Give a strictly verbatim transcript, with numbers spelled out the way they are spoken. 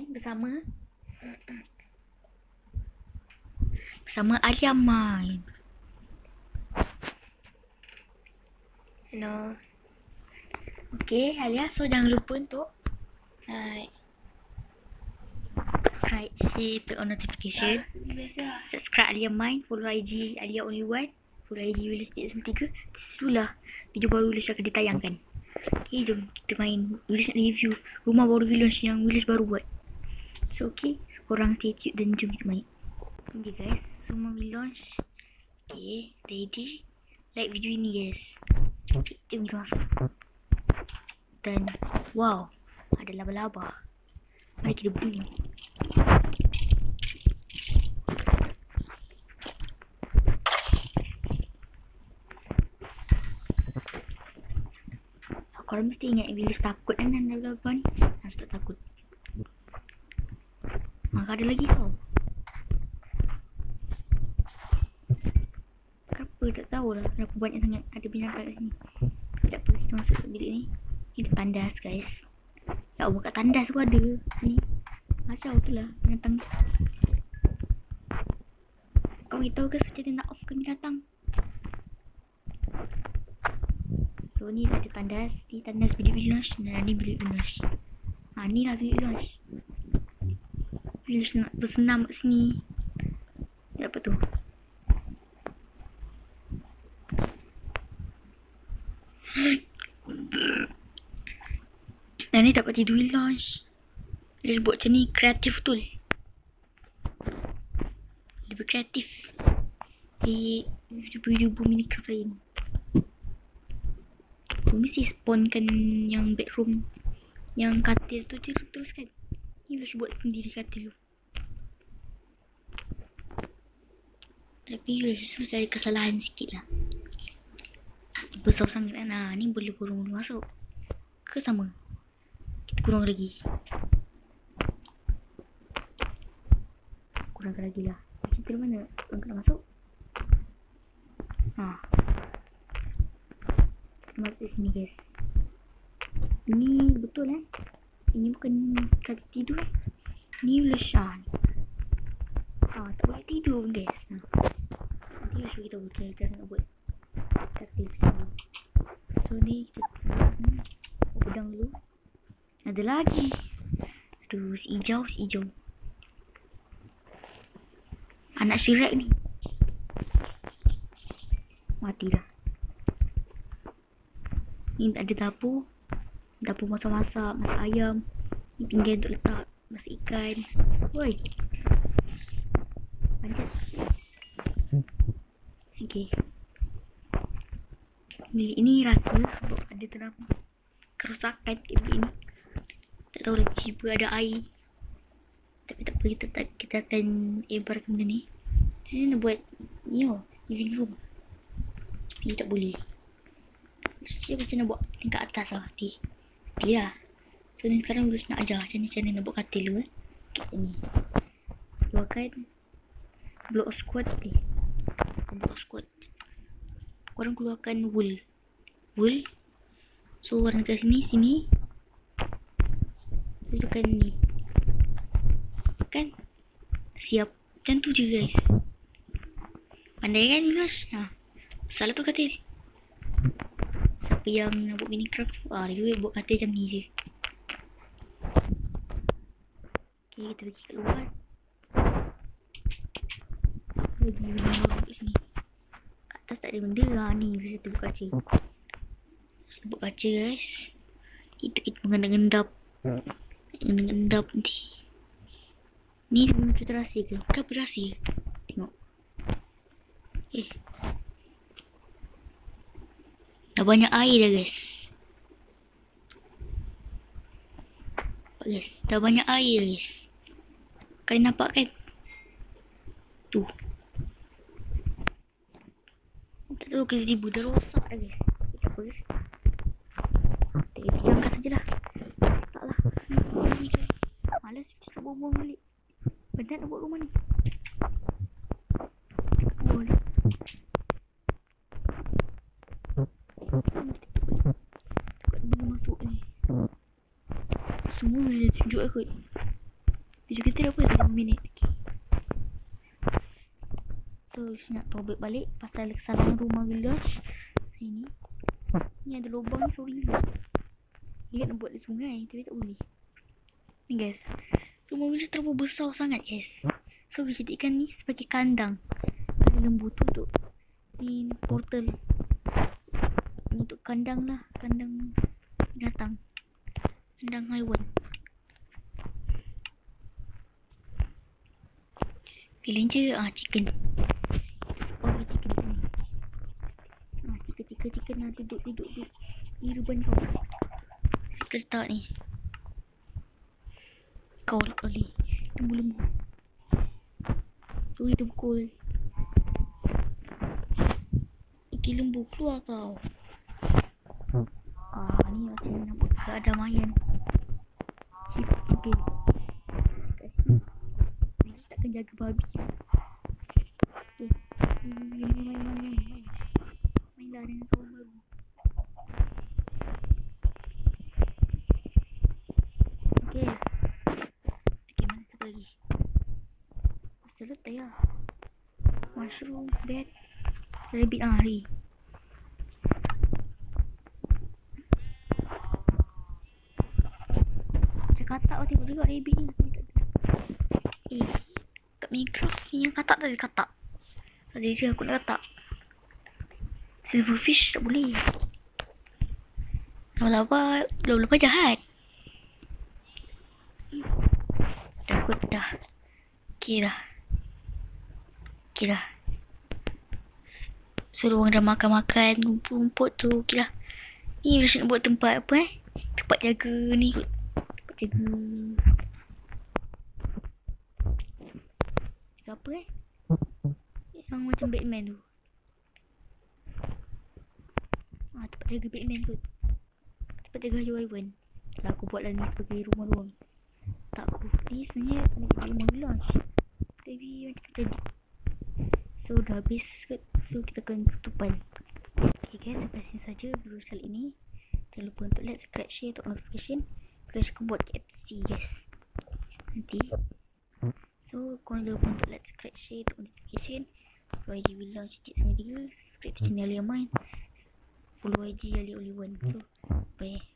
kan bersama bersama Alia main. Hello. Okay, Alia, so jangan lupa untuk like, subscribe, share, turn on notification. Subscribe Alia main, follow I G Alia only one, follow I G Winlosh tiga. Itulah video baru Winlosh akan ditayangkan. Okay, jom kita main. Winlosh nak review rumah baru Winlosh yang Winlosh baru buat. So okay, korang stay tune dan jom kita main. Okay guys, rumah Winlosh. Okay, ready? Like video ini guys. Okay, jom kita masuk. Dan wow, ada laba-laba. Mari kita bunuh. Korang mesti ingat Winlosh takut kan dengan laba-laba ni. Harus tak takut. Maka ada lagi tau. Kenapa tak tahulah kenapa banyak sangat ada binatang kat sini. Tak apa, kita masuk ke bilik ni. Ini tandas guys. Ya Allah, kat tandas pun ada ni. Macam tu lah binatang ni. Kau beritahu ke macam dia nak offkan binatang. So ni ada tandas. Ni tandas bilik Winlosh. Dan ni bilik Winlosh. Ha, ni lah bilik Winlosh. Winlosh nak bersenam kat sini. Ya, apa tu? Dan ni dapat tidur Winlosh. Winlosh buat macam ni kreatif betul. Lebih kreatif di video-video Minecraft lain. Tu mesti spawnkan yang bedroom, yang katil tu je terus kan. Ni Winlosh buat sendiri katil tu. Tapi Winlosh susah ada kesalahan sikit lah. Besar sangat kan. Nah, ni boleh kurung masuk. Ke sama? Kita kurang lagi. Kurangkan lagi lah. Kita mana? Orang kena masuk. Ha. Kita masuk sini guys. Ini betul eh. Ini bukan katil tidur eh. Ni Winlosh ah. Ha, tak boleh tidur guys. Ha. Nanti Winlosh kita tahu cara nak buat katil sini. So ni kita hmm, pedang dulu. Ada lagi. Aduh, si hijau, si hijau. Anak Shrek ni. Mati dah. Ni ada dapur. Dapur masak-masak, masak ayam. Ni pinggan untuk letak masak ikan. Woi. Panjat. Okay. Bilik ni rasa sebab ada terdapat kerosakan kat bilik ni. Tak tahu lagi tiba ada air. Tapi tak apa, kita tak kita akan ebarkan benda ni. Jadi nak buat ni oh, living room. Ni tak boleh. Mesti macam nak buat tingkat atas lah. Nanti. Nanti lah. So ni sekarang Winlosh nak ajar macam ni, macam ni nak buat katil dulu eh. Macam ni. Keluarkan block squat ni. Block squat. Korang keluarkan wool. Wool. So warna kat sini, sini. Tunjukkan ni. Kan? Siap. Macam tu je guys. Pandai kan Winlosh? Ha. Salah tu katil. Siapa yang nak buat Minecraft? Ah, dia juga buat katil macam ni je. Okay, kita pergi kat luar. Lagi benda baru kat sini. Atas tak ada benda lah ni. Bisa kita buka kaca. Kita buka kaca guys. Itu kita mengendap-endap. Mengendap nanti. Ni sebelum kita rahsia ke? Kenapa rahsia? Tengok. Eh. Dah banyak air dah guys. Nampak guys. Dah banyak air guys. Kalian nampak kan? Tu. Tak tahu ke gazebo dah rosak dah guys. Tak apa guys. Tak payah angkat sajalah. Taklah. Malas kita buang-buang balik. Penat nak buat rumah ni. Oh dah. Takut benda masuk ni. Semua dia tunjuk aku. Video kita dah apa lima minit lagi. So nak tobek balik pasal kesalahan rumah Winlosh. Sini ni ada lubang ni, sorry lah. Ingat nak buat di sungai tapi tak boleh. Ni guys, rumah Winlosh terlalu besar sangat guys. So kita jadikan ni sebagai kandang. Ada lembu tu untuk ni portal. Ni untuk kandang lah, kandang binatang, kandang haiwan. Pilih je ah chicken. Oh chicken ni. Ah chicken chicken chicken nak duduk duduk duduk. Ni ruban kau. Kita letak ni. Kau oli. Lembu-lembu. Tu itu pukul. Iki lembu keluar kau. Ah ni macam nak buat keadamaian. Chip okay. Takkan jaga babi. Okay. Main main main main. Mainlah dengan kawan baru. Okay. Okay, mana satu lagi? Selesai lah. Mushroom, bat, rabbit ah hari. Macam katak kau tengok juga rabbit ni. Eh. Minecraft yang katak tadi katak. Tadi je aku nak katak. Silverfish tak boleh. Lava-lava, lava-lava jahat. Dah kot dah. Okay dah. Okay dah. Suruh orang dah makan-makan rumput-rumput tu. Okay lah. Ni Winlosh nak buat tempat apa eh. Tempat jaga ni kot. Tempat jaga apa eh? Yang macam Batman tu. Ah, tempat jaga Batman tu. Tempat jaga haiwan. Kalau aku buat lah ni sebagai rumah luang. Tak aku. Ni sebenarnya nak jadi rumah Winlosh. Tapi macam tak jadi. So dah habis kot. So kita akan tutupan. Okay guys, sampai sini saja video kali ini. Jangan lupa untuk like, subscribe, share untuk notification. Winlosh akan buat K F C guys. Nanti. So, korang jangan lupa untuk like, subscribe, share untuk notification. Follow I G Winlosh Cik sembilan tiga. Subscribe channel yang main. Follow I G Ali Oliwan. So, bye.